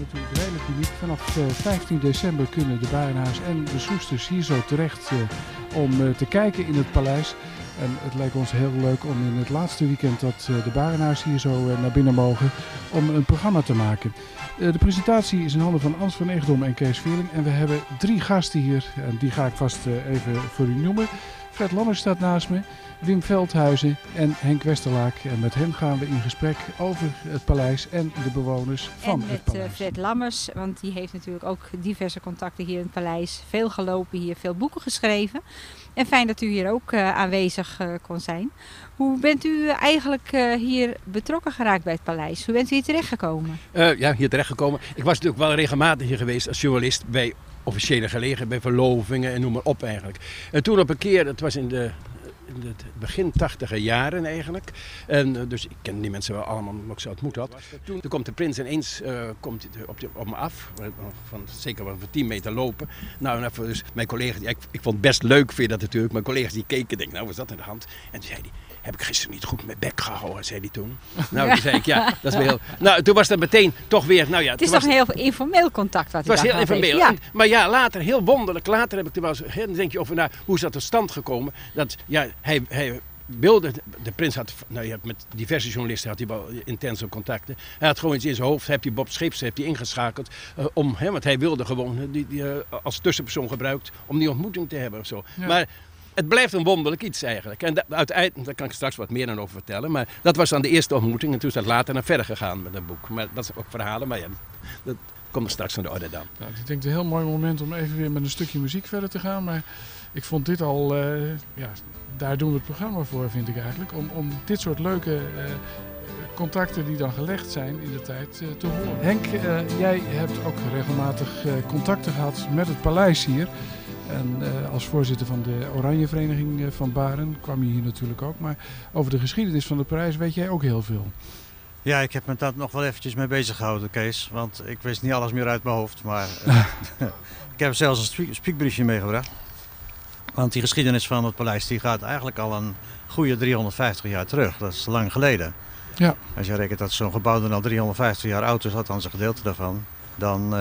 natuurlijk redelijk uniek. Vanaf 15 december kunnen de Barenhaars en de Soesters hier zo terecht om te kijken in het paleis. En het lijkt ons heel leuk om in het laatste weekend dat de Barenhaars hier zo naar binnen mogen, om een programma te maken. De presentatie is in handen van Ans van Egdom en Kees Veerling. En we hebben 3 gasten hier. En die ga ik vast even voor u noemen. Fred Lammers staat naast me. Wim Veldhuizen en Henk Westerlaak. En met hen gaan we in gesprek over het paleis en de bewoners van het paleis. En met Fred Lammers, want die heeft natuurlijk ook diverse contacten hier in het paleis. Veel gelopen hier, veel boeken geschreven. En fijn dat u hier ook aanwezig kon zijn. Hoe bent u eigenlijk hier betrokken geraakt bij het paleis? Hoe bent u hier terechtgekomen? Hier terechtgekomen. Ik was natuurlijk wel regelmatig hier geweest als journalist bij officiële gelegenheden, bij verlovingen en noem maar op eigenlijk. En toen op een keer, dat was in het begin 80er jaren eigenlijk. En dus ik ken die mensen wel allemaal, omdat ik ze ontmoet had. Toen komt de prins ineens komt op me af, zeker van 10 meter lopen. Nou, dus mijn collega's, ik vond het best leuk, vind je dat natuurlijk. Mijn collega's die keken, denk nou, was dat in de hand? En toen zei hij, heb ik gisteren niet goed mijn bek gehouden, zei hij toen. Nou, toen zei ik, ja, dat is weer heel... Nou, toen was dat meteen toch weer, nou ja... Het is toch een heel informeel contact wat u Het was heel informeel. Ja. Maar ja, later, heel wonderlijk, later heb ik er wel eens... Dan denk je over, nou, hoe is dat tot stand gekomen? Dat, ja, hij wilde... De prins had, nou ja, met diverse journalisten had hij wel intense contacten. Hij had gewoon iets in zijn hoofd, heeft hij Bob Scheeps ingeschakeld. Want hij wilde gewoon die als tussenpersoon gebruikt om die ontmoeting te hebben of zo. Ja. Maar... Het blijft een wonderlijk iets eigenlijk. En uiteindelijk, daar kan ik straks wat meer dan over vertellen. Maar dat was dan de eerste ontmoeting. En toen is dat later naar verder gegaan met het boek. Maar dat is ook verhalen. Maar ja, dat komt er straks aan de orde dan. Nou, ik denk het een heel mooi moment om even weer met een stukje muziek verder te gaan. Maar ik vond dit al... daar doen we het programma voor, vind ik eigenlijk. Om dit soort leuke... contacten die dan gelegd zijn in de tijd te horen. Henk, jij hebt ook regelmatig contacten gehad met het paleis hier. En als voorzitter van de Oranje Vereniging van Baren kwam je hier natuurlijk ook. Maar over de geschiedenis van het paleis weet jij ook heel veel. Ja, ik heb me daar nog wel eventjes mee bezig gehouden, Kees. Want ik wist niet alles meer uit mijn hoofd. Maar ik heb zelfs een spiekbriefje meegebracht. Want die geschiedenis van het paleis die gaat eigenlijk al een goede 350 jaar terug. Dat is lang geleden. Ja. Als je rekent dat zo'n gebouw dan al 350 jaar oud is, althans een gedeelte daarvan, dan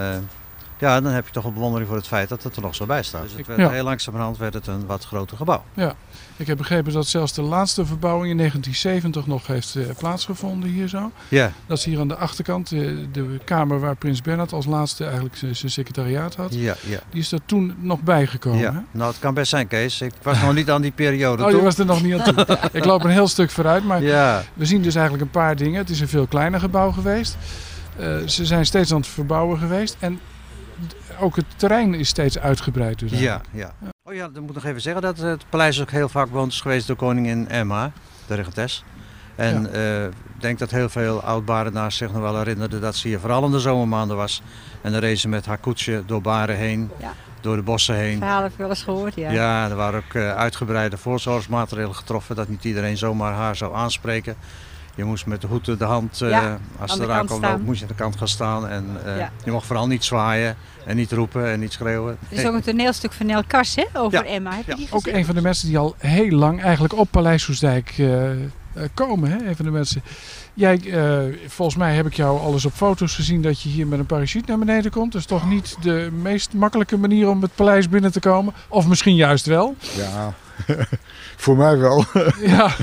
heb je toch een bewondering voor het feit dat het er nog zo bij staat. Dus het werd heel langzamerhand werd het een wat groter gebouw. Ja, ik heb begrepen dat zelfs de laatste verbouwing in 1970 nog heeft plaatsgevonden hier zo. Ja. Dat is hier aan de achterkant, de kamer waar prins Bernhard als laatste eigenlijk zijn secretariaat had. Ja, ja. Die is er toen nog bijgekomen. Ja. Hè? Nou, het kan best zijn, Kees. Ik was nog niet aan die periode toe. Je was er nog niet aan toe. Ik loop een heel stuk vooruit, maar we zien dus eigenlijk een paar dingen. Het is een veel kleiner gebouw geweest. Ze zijn steeds aan het verbouwen geweest en ook het terrein is steeds uitgebreid. Dus ja. Oh ja, dan moet ik nog even zeggen dat het paleis ook heel vaak bewoond is geweest door koningin Emma, de regentes. En ik denk dat heel veel oud-Barenaars zich nog wel herinnerden dat ze hier vooral in de zomermaanden was. En dan reed ze met haar koetsje door Baren heen, door de bossen heen. Verhalen heb ik wel eens gehoord, ja. Ja, er waren ook uitgebreide voorzorgsmaatregelen getroffen dat niet iedereen zomaar haar zou aanspreken. Je moest met de hoed in de hand, als ze eraan kwam lopen, moest je aan de kant gaan staan. En je mocht vooral niet zwaaien en niet roepen en niet schreeuwen. Er is ook een toneelstuk van Nel Kars over Emma. Heb je die gezien? Ook een van de mensen die al heel lang eigenlijk op Paleis Soestdijk komen. Hè? Een van de mensen. Jij, volgens mij heb ik jou al eens op foto's gezien dat je hier met een parachute naar beneden komt. Dat is toch niet de meest makkelijke manier om het paleis binnen te komen? Of misschien juist wel? Ja, voor mij wel. Ja.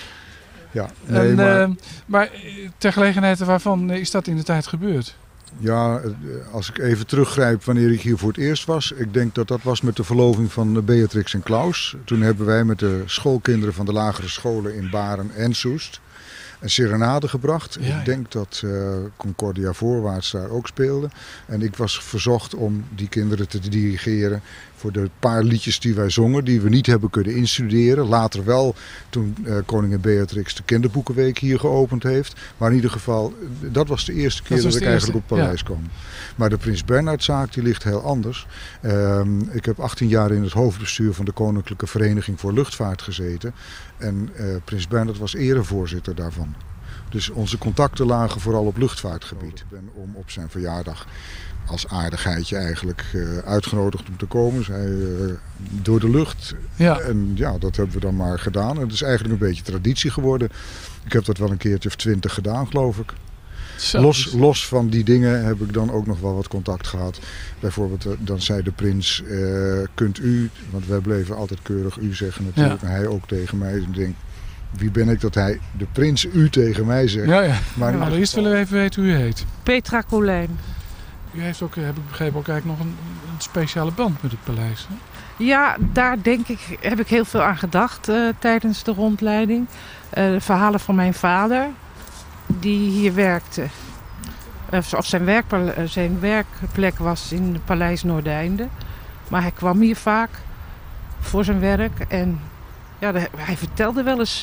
Ja, nee, maar ter gelegenheid waarvan is dat in de tijd gebeurd? Ja, als ik even teruggrijp wanneer ik hier voor het eerst was. Ik denk dat dat was met de verloving van Beatrix en Klaus. Toen hebben wij met de schoolkinderen van de lagere scholen in Baren en Soest een serenade gebracht. Ja. Ik denk dat Concordia Voorwaarts daar ook speelde. En ik was verzocht om die kinderen te dirigeren voor de paar liedjes die wij zongen, die we niet hebben kunnen instuderen. Later wel, toen koningin Beatrix de kinderboekenweek hier geopend heeft. Maar in ieder geval, dat was de eerste keer dat ik eigenlijk op het paleis kwam. Maar de Prins Bernhardzaak die ligt heel anders. Ik heb 18 jaar in het hoofdbestuur van de Koninklijke Vereniging voor Luchtvaart gezeten. En Prins Bernhard was erevoorzitter daarvan. Dus onze contacten lagen vooral op luchtvaartgebied. Ik ben op zijn verjaardag als aardigheidje eigenlijk uitgenodigd om te komen. Zij door de lucht. Ja. En ja, dat hebben we dan maar gedaan. En het is eigenlijk een beetje traditie geworden. Ik heb dat wel een keertje of 20 gedaan, geloof ik. Los van die dingen heb ik dan ook nog wel wat contact gehad. Bijvoorbeeld, dan zei de prins, kunt u, want wij bleven altijd keurig u zeggen natuurlijk. En hij ook tegen mij. Ik denk, wie ben ik dat hij de prins u tegen mij zegt? Ja. Maar allereerst willen we even weten hoe u heet. Petra Colijn. U heeft ook, heb ik begrepen, ook eigenlijk nog een speciale band met het paleis. Hè? Ja, daar heb ik heel veel aan gedacht tijdens de rondleiding. De verhalen van mijn vader, die hier werkte. Of zijn werkplek was in het Paleis Noordeinde. Maar hij kwam hier vaak voor zijn werk. En ja, hij vertelde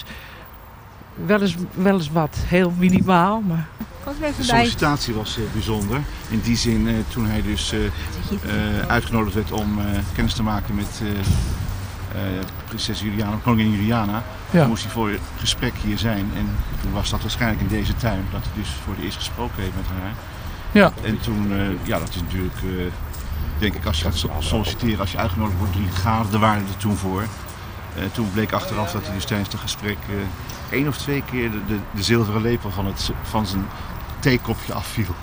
wel eens wat. Heel minimaal, maar... De sollicitatie was bijzonder. In die zin, toen hij dus uitgenodigd werd om kennis te maken met prinses Juliana, koningin Juliana, moest hij voor gesprek hier zijn. En toen was dat waarschijnlijk in deze tuin, dat hij dus voor het eerst gesproken heeft met haar. Ja. En toen, dat is natuurlijk, denk ik, als je gaat solliciteren, als je uitgenodigd wordt, 3 gaarden waren er toen voor. Toen bleek achteraf dat hij dus tijdens het gesprek 1 of 2 keer de zilveren lepel van zijn theekopje afviel.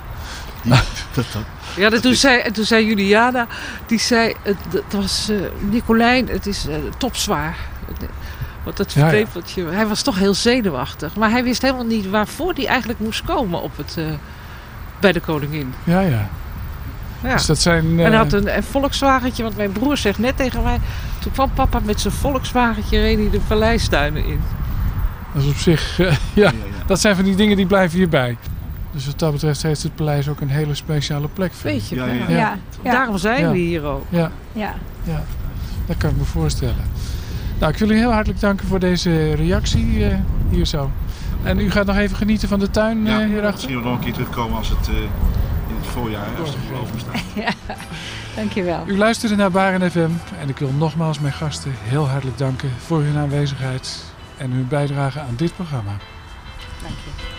Toen zei Juliana, die zei, het was Nicolijn, het is topzwaar. Want dat lepeltje, hij was toch heel zenuwachtig. Maar hij wist helemaal niet waarvoor hij eigenlijk moest komen bij de koningin. Ja. Dus dat zijn, En hij had een Volkswagentje, want mijn broer zegt net tegen mij, toen kwam papa met zijn Volkswagentje, reed hij de paleistuinen in. Dat is op zich, dat zijn van die dingen die blijven hierbij. Dus wat dat betreft heeft het paleis ook een hele speciale plek. Weet je, Ja. Daarom zijn we hier ook. Ja, dat kan ik me voorstellen. Nou, ik wil u heel hartelijk danken voor deze reactie hier zo. En u gaat nog even genieten van de tuin hierachter? Misschien nog een keer terugkomen als het in het voorjaar, als het er open staat. Ja, dankjewel. U luisterde naar Baren FM en ik wil nogmaals mijn gasten heel hartelijk danken voor hun aanwezigheid en hun bijdrage aan dit programma. Dank je.